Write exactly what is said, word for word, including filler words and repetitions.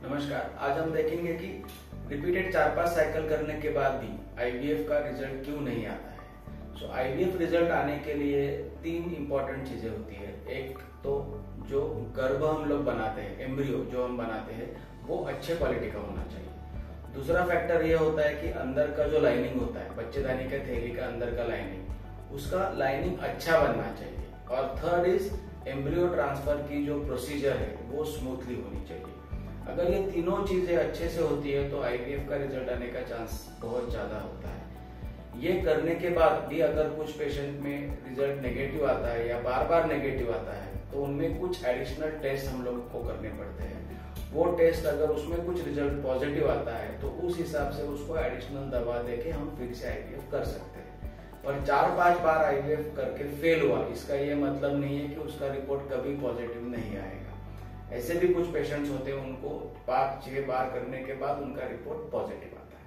नमस्कार। आज हम देखेंगे कि रिपीटेड चार पांच साइकिल करने के बाद भी आईवीएफ का रिजल्ट क्यों नहीं आता है। सो आईवीएफ रिजल्ट आने के लिए तीन इंपॉर्टेंट चीजें होती है। एक तो जो गर्भ हम लोग बनाते हैं, एम्ब्रियो जो हम बनाते हैं वो अच्छे क्वालिटी का होना चाहिए। दूसरा फैक्टर ये होता है कि अंदर का जो लाइनिंग होता है, बच्चेदानी के थैली का अंदर का लाइनिंग, उसका लाइनिंग अच्छा बनना चाहिए। और थर्ड इज एम्ब्रियो ट्रांसफर की जो प्रोसीजर है वो स्मूथली होनी चाहिए। अगर ये तीनों चीजें अच्छे से होती है तो आईवीएफ का रिजल्ट आने का चांस बहुत ज्यादा होता है। ये करने के बाद भी अगर कुछ पेशेंट में रिजल्ट नेगेटिव आता है या बार बार नेगेटिव आता है तो उनमें कुछ एडिशनल टेस्ट हम लोग को करने पड़ते हैं। वो टेस्ट अगर उसमें कुछ रिजल्ट पॉजिटिव आता है तो उस हिसाब से उसको एडिशनल दवा देके हम फिर से आईवीएफ कर सकते हैं। और चार पांच बार आईवीएफ करके फेल हुआ इसका ये मतलब नहीं है कि उसका रिपोर्ट कभी पॉजिटिव नहीं आएगा। ऐसे भी कुछ पेशेंट्स होते हैं उनको पांच छह बार करने के बाद उनका रिपोर्ट पॉजिटिव आता है।